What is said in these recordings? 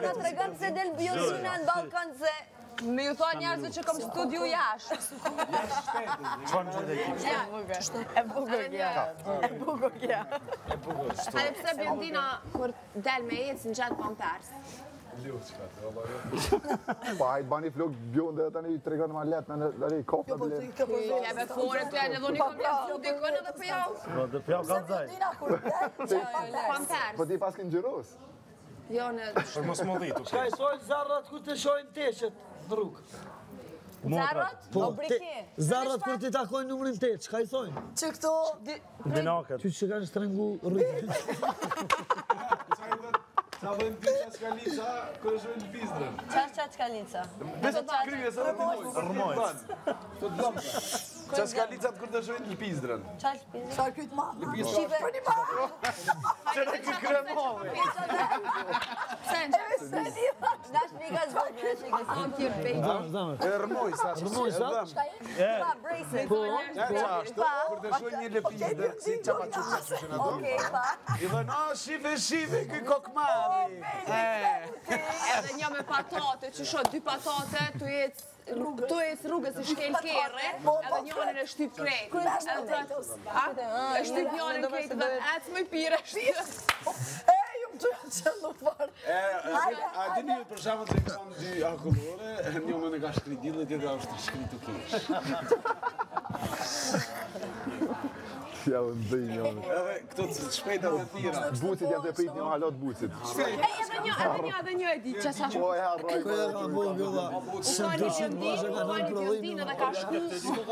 na tregon se del biozina në Ballkan se më ju thon njerëzve që kam studiu jashtë. Çfarë gjë të ekip? E bukur kjo. E bukur kjo. Edhe pse Biondina kur del me ecë në gjatë pampers. Pa, hajtë bani flok bjon dhe tani i tregon ma let në kopë bile. Ja be fore ty edhe dhoni kom leftu dikon edhe për jau. Dhe për jau kanë zaj. Pampers. Po ti pas kënë gjëros? Jo në... Për mos më dhitu. Ka i sojnë zarrat kur të shojnë teshet në rrugë. Zarrat? O brike. Zarrat kur të takojnë numrin 8, ka i sojnë? Që këto... Dinakët. Ty që kanë strengu rrugë. Sa vëjmë ty qaskalica, kërë shojnë pizdrën. Qaskalica? Besë të kryve, së rëmojës. Të dëmë. Qaskalicat kërë të shojnë pizdrën. Qarë kytë ma? Shqive? Për një ma? Që në kë kremove. Dash mika zvogë, dash mika zvogë. Zamë. E rëmoj, sa që Rëmoj, sa? Pa, braces. Kërë të shojnë një lepizdrë, si qapa qëtë që në do. Okej, pa. I dhe, no, shive, këj kokmari. Edhe një me patate, që shot 2 patate, tu ecë rrugës i shkel kere, edhe njënën e shtyp krejt. E shtyp njënën krejt, dhe ecë më i pire shtyp. Që nuk farë. A dini për shamë të kësam dy alkoholore, një më në ka shkri dilë, tjetëra është shkri të kesh. Ja, në dhej njënë. Edhe këto të shpejta dhe tira. Bucit janë të prit një halot bucit. Edhe një e di që sa Po e harroj. Kërë e ka bo gëlla. Se 200 vazhe ka në Biondinë dhe ka shku.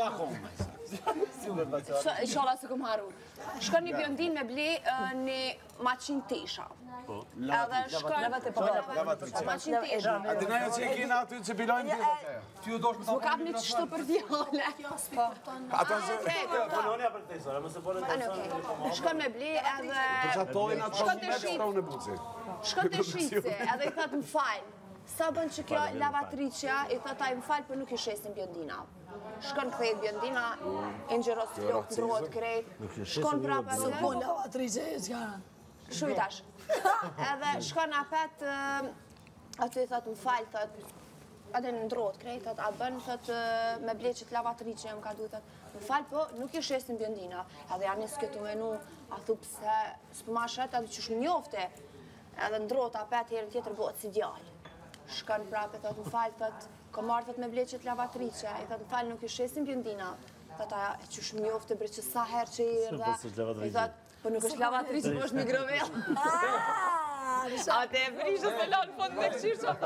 Shola se këm haru. Shkon një Biondinë me ble një maqin tesha. Edhe shkon... Maqin tesha. A dina jo që e kina aty që pilojnë të të Më kap një qështu për vjole. Ata që... Shkon me ble edhe... Përqatojnë atë pas me shtronë në buci. Shkon të shqitse edhe i thot më falj. Sa bën që kjo lavatricia, i thot aj më falj për nuk i shesin Biondina. Shkon këthejt Biondina, i nxëros të flok, ndrohet krejt. Shkon prapa dhe... Po lavatrice e s'ka. Shujtash. Edhe shkon apet, aty i thot më falj, thot... Edhe në ndrohet krejt, thot, a bën, thot, me bleqit lavatricia, më ka du, thot, më falj, po, nuk i shesin Biondina. Edhe janë njësë këtu menu, a thup se s'po ma shet, edhe që shumë njofte. Edhe ndrohet apet, herën tjetër bëhet si djallë. Shkon prapë, thot, më falj, thot, ko marrë, thot, me bleqit lavatricia, i thot, më falj, nuk i shesin Biondina. Thot, aja, që shumë njofte, bre, që sa herë që i rrda. I thot, po nuk është lavatricia, po është mikrovel. A te e frishë se lanë fond me këshirë që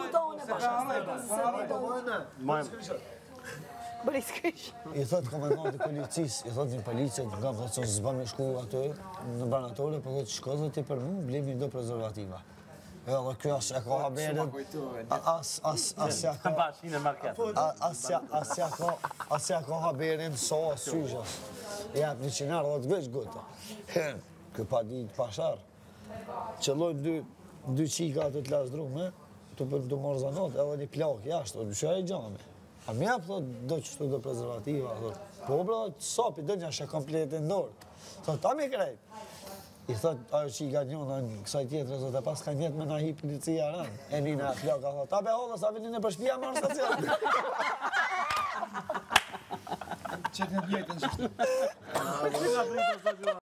Bëri s'kysh. I thot komandant i policisë, i thot një policët, nga thot që zban me shku atë në banatore, po thot shko thot i për mu, blemi do prezervativa. Edhe kjo as e ka haberin, as e ka haberin sa syshas. Jep një qinar dhe të veç gëta. Kjo pa ditë pashar. Qëllojnë dy qika të të lasdrume, të për të morzanot, edhe një plak jashtë, o dysha e gjame. A me jep, thot, do qështu do prezervativa, thot. Po, bro, sapi, do një ashe komplet e ndorë. Thot, ta mi krejt. I thot, ajo qika njona në kësaj tjetër, thot, e pas ka njetë me na hi policia rënë. E nina e plaka, thot, ta be hollë, sa vinin e për shpia marë stacion. Qëtë në bjetën qështu.